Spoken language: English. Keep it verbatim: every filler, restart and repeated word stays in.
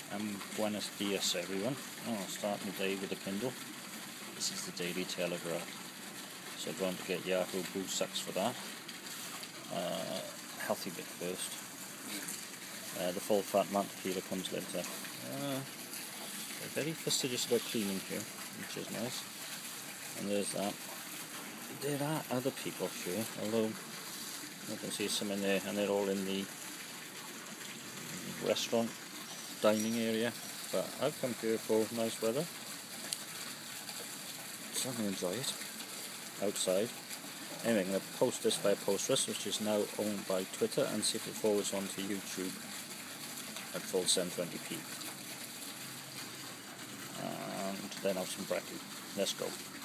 Um, buenos dias, everyone. Oh, starting the day with a Kindle. This is the Daily Telegraph. So going to get Yahoo Boo Sucks for that. Uh, healthy bit first. Uh, the full fat man tequila comes later. Uh, they're very fastidious about cleaning here, which is nice. And there's that. There are other people here, although you can see some in there, and they're all in the restaurant dining area. But I've come here for nice weather, so I'm going to enjoy it outside. Anyway, I'm going to post this via Postress, which is now owned by Twitter, and see if it forwards on to YouTube at full seven twenty p. And then have some brekkie. Let's go.